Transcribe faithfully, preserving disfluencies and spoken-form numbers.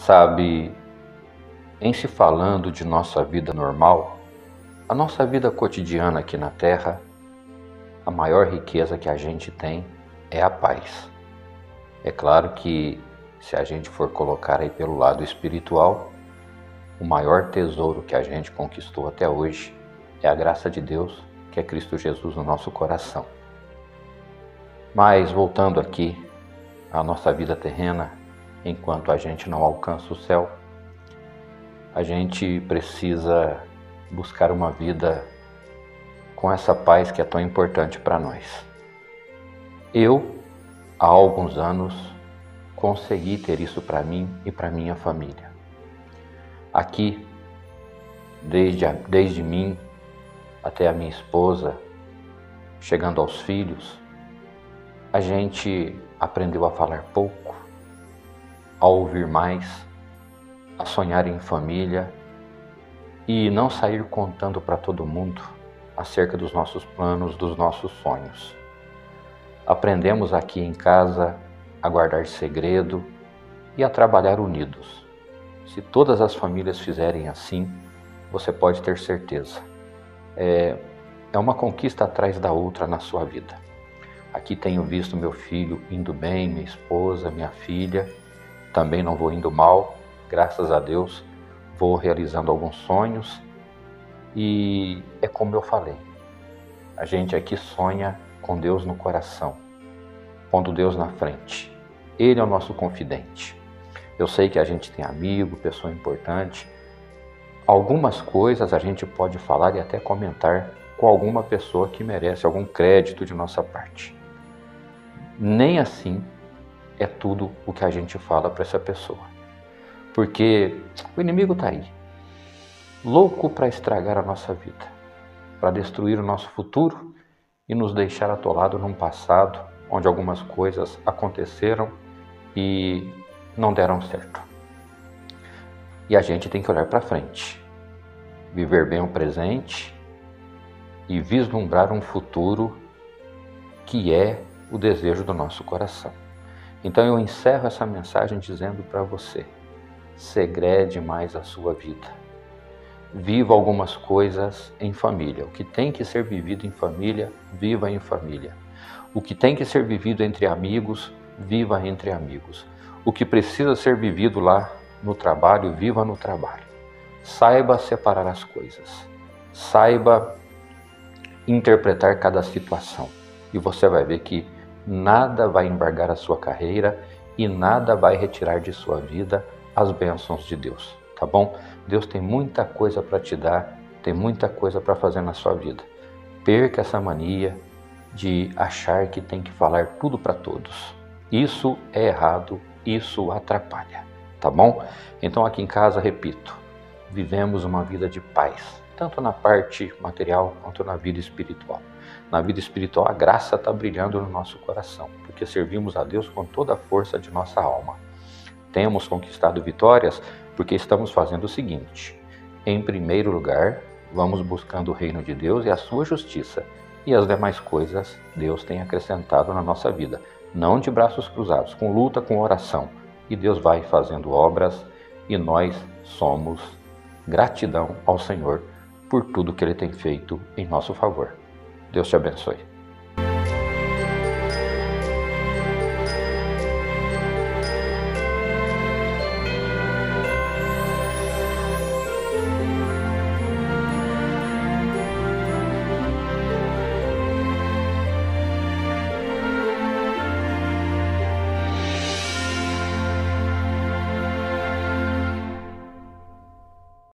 Sabe, em se falando de nossa vida normal, a nossa vida cotidiana aqui na Terra, a maior riqueza que a gente tem é a paz. É claro que, se a gente for colocar aí pelo lado espiritual, o maior tesouro que a gente conquistou até hoje é a graça de Deus, que é Cristo Jesus no nosso coração. Mas voltando aqui à nossa vida terrena, enquanto a gente não alcança o céu, a gente precisa buscar uma vida com essa paz que é tão importante para nós. Eu, há alguns anos, consegui ter isso para mim e para minha família. Aqui, desde, a, desde mim até a minha esposa, chegando aos filhos, a gente aprendeu a falar pouco, a ouvir mais, a sonhar em família e não sair contando para todo mundo acerca dos nossos planos, dos nossos sonhos. Aprendemos aqui em casa a guardar segredo e a trabalhar unidos. Se todas as famílias fizerem assim, você pode ter certeza. É, é uma conquista atrás da outra na sua vida. Aqui tenho visto meu filho indo bem, minha esposa, minha filha. Também não vou indo mal, graças a Deus. Vou realizando alguns sonhos. E é como eu falei. A gente aqui sonha com Deus no coração, pondo Deus na frente. Ele é o nosso confidente. Eu sei que a gente tem amigo, pessoa importante. Algumas coisas a gente pode falar e até comentar com alguma pessoa que merece algum crédito de nossa parte. Nem assim é tudo o que a gente fala para essa pessoa. Porque o inimigo está aí, louco para estragar a nossa vida, para destruir o nosso futuro e nos deixar atolados num passado onde algumas coisas aconteceram e não deram certo. E a gente tem que olhar para frente, viver bem o presente e vislumbrar um futuro que é o desejo do nosso coração. Então eu encerro essa mensagem dizendo para você: segrede mais a sua vida. Viva algumas coisas em família. O que tem que ser vivido em família, viva em família. O que tem que ser vivido entre amigos, viva entre amigos. O que precisa ser vivido lá no trabalho, viva no trabalho. Saiba separar as coisas. Saiba interpretar cada situação. E você vai ver que nada vai embargar a sua carreira e nada vai retirar de sua vida as bênçãos de Deus, tá bom? Deus tem muita coisa para te dar, tem muita coisa para fazer na sua vida. Perca essa mania de achar que tem que falar tudo para todos. Isso é errado, isso atrapalha, tá bom? Então aqui em casa, repito, vivemos uma vida de paz, tanto na parte material quanto na vida espiritual. Na vida espiritual, a graça está brilhando no nosso coração, porque servimos a Deus com toda a força de nossa alma. Temos conquistado vitórias porque estamos fazendo o seguinte: em primeiro lugar, vamos buscando o reino de Deus e a sua justiça, e as demais coisas Deus tem acrescentado na nossa vida, não de braços cruzados, com luta, com oração, e Deus vai fazendo obras e nós somos gratidão ao Senhor por tudo que Ele tem feito em nosso favor. Deus te abençoe.